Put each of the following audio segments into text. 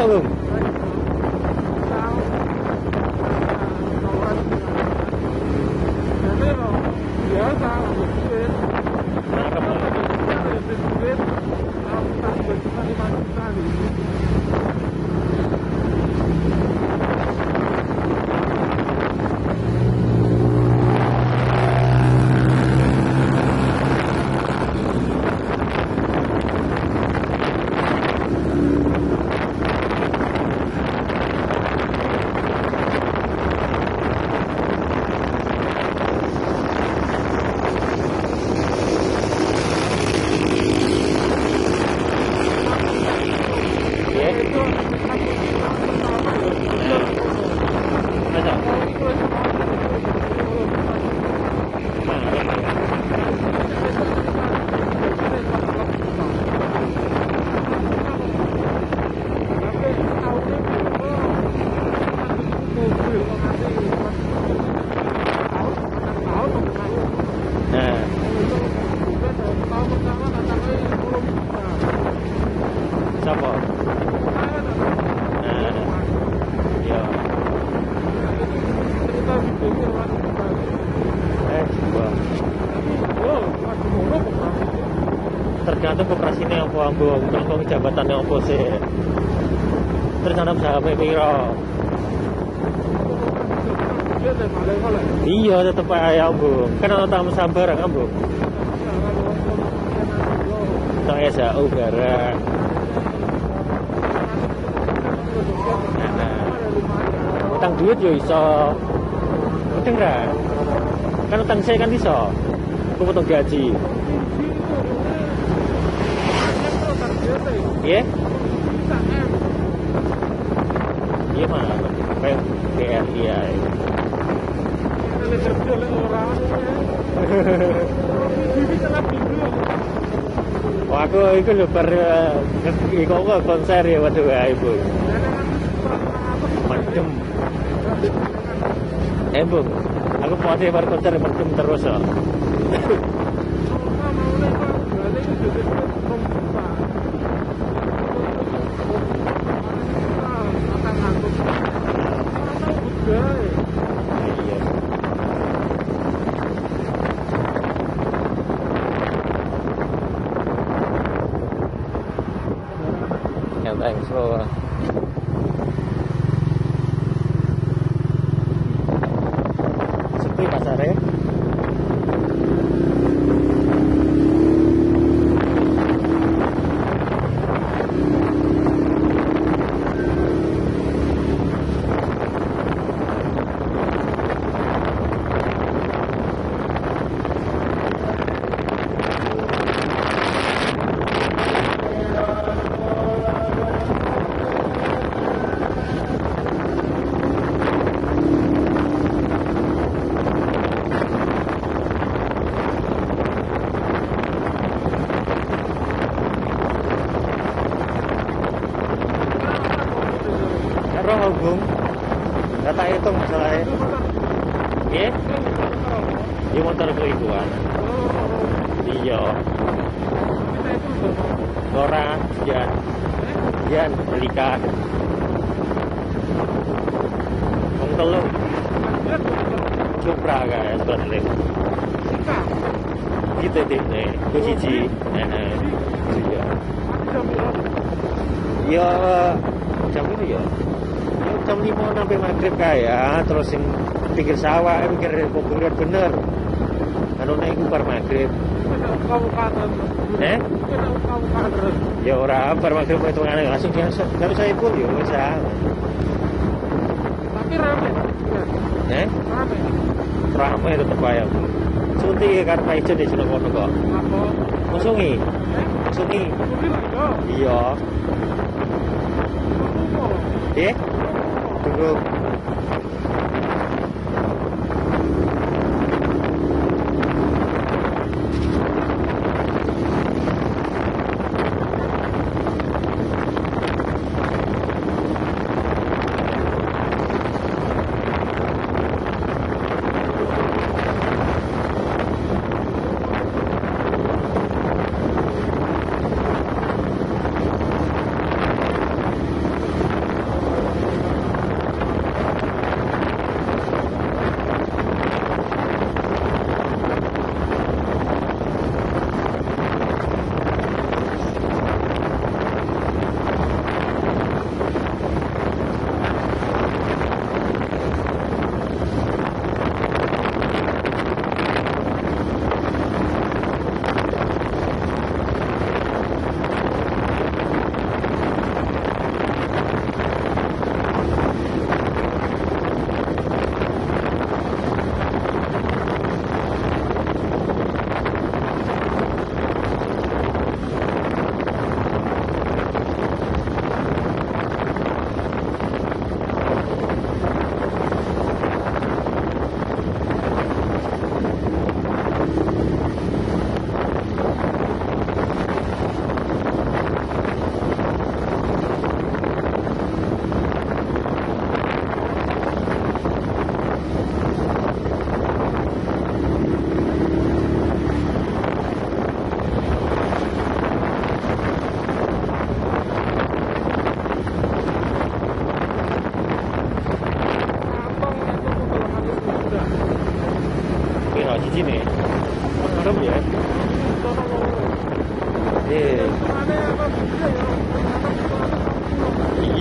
Bung? Tergantung koperasinya apa ambung, tergantung jabatannya apa sih. Tergantung sampai piro. Iya tetep aja ambung, kan ada tamu sabar ambung. Tak SAU barang. Utang duit yo iso. Utang ra. Kan utang saya kan iso. Aku potong gaji. Iya? Iya mah, BRI ya. Wah, aku itu lebar kok konser ya waduh ya ibu. Mendem. Bung, aku mau bar konser mendem terus kok. Thanks for sepi pasarnya. Bung, data hitung masalahnya. Iya? Iya motor selingkuhan. Iya. Orang Jan belikan. Wong telu. Supra guys, balik. Gitu deh, ku siji. Iya. Ya jam itu ya. Jam 5 sampai maghrib kayak terus yang pinggir sawah, pinggir kuburan bener. Kalau naik bar maghrib. Ya orang bar maghrib itu langsung biasa. Kalau saya pun ya bisa. Tapi rame. Rame tetap aja. Sunti karena itu di sana kono kok. Musungi. Iya. Tunggu.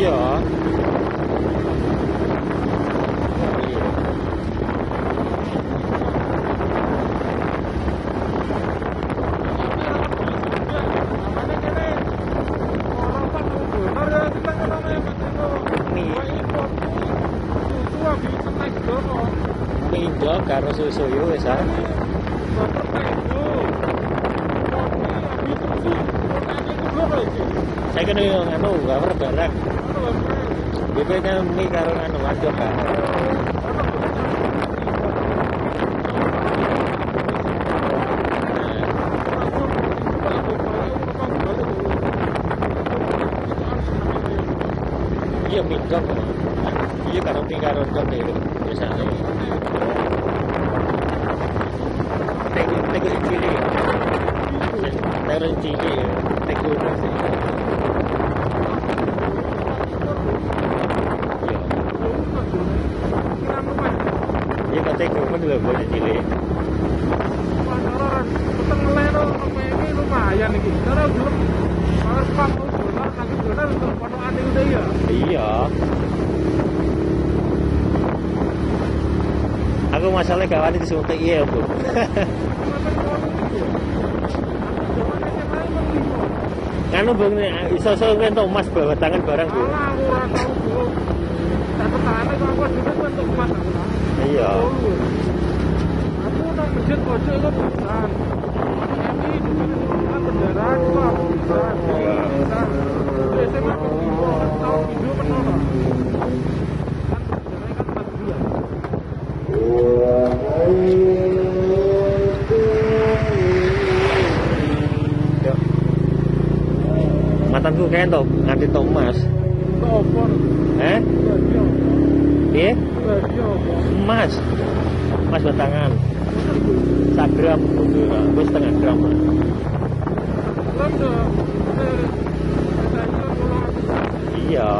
Iya. Minjo karo susu yo wis ah. Saya kena anu gambar barang. Bebeknya mie karo anu aduk kan. Iya minjok. Iya karo mie karo jok deh biasanya. Tegu cili. Tegu cili. Tegu nasi. Iya kata tegu kan juga boleh cili. Lumayan iki. Cara belum pas dolar nanti dolar untuk potongan udah ya. Iya. Aku masalahnya kawan itu suntik iya, Bu. Kanu bung iso-iso ngentok emas bawa tangan barang, Bu. Alah aku ora tau, Bu. Dapat tangan kok aku duit untuk emas aku. Iya. Aku nang masjid pojok itu bukan. Ini bendera itu aku bisa. SMA aku tahu video pernah. Mantanku kayak entok nganti tok emas. Opor. Piye? Emas. Emas batangan. 1 gram itu wis setengah gram. Iya.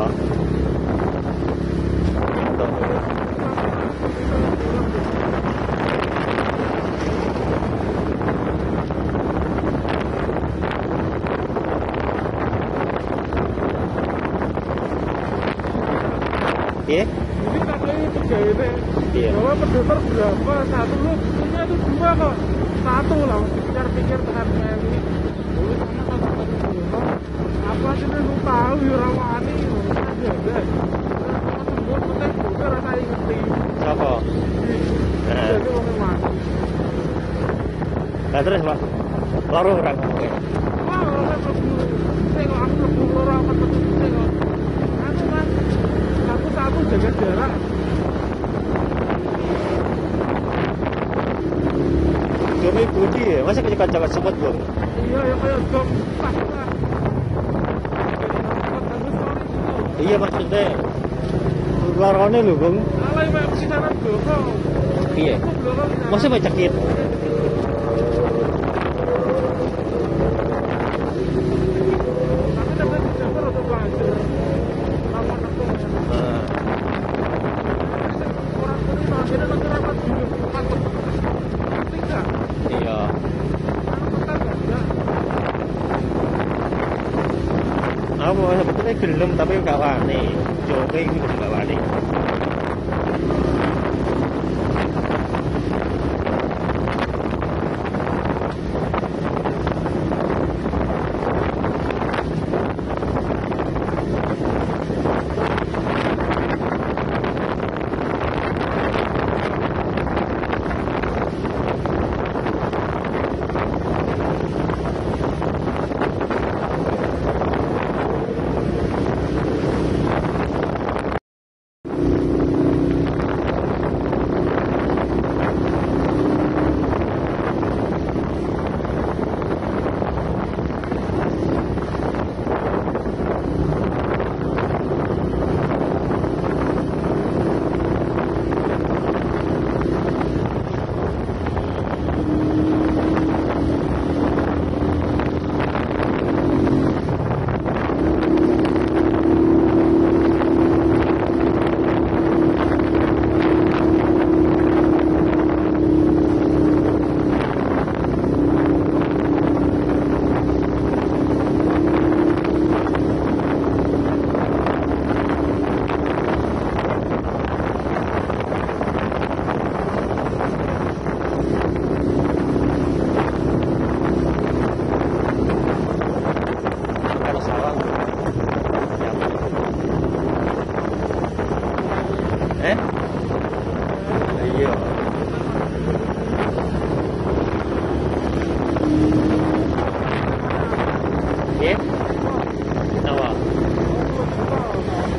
Iya. Jadi katanya tiga ini. Iya. Bahwa pendonor berapa? Satu lu punya itu 2 kok. 1 lah. Pikir-pikir dengan ini. Dulu sama satu pendonor. Apa sih lu tahu ya rawani? Aja deh. Pendonor penting juga rasa ngerti. Apa? Nah. Jadi orang mati. Nah terus Pak, loro orang. Wah, orang lebih. Saya aku lebih orang apa betul saya. Aku kan satu jaga jarak. Kami budi ya, masa kecil-kecil semut Bu? Iya, ya kayak jam pas lah. Iya maksudnya larone lho, Bung. Alay mek pisanan bloko. Iya. Masa mek cekit. Iya. Aku sebetulnya gelem tapi gak wani. Joge iki gak wani.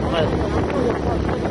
Mas. Aku ya, Pak.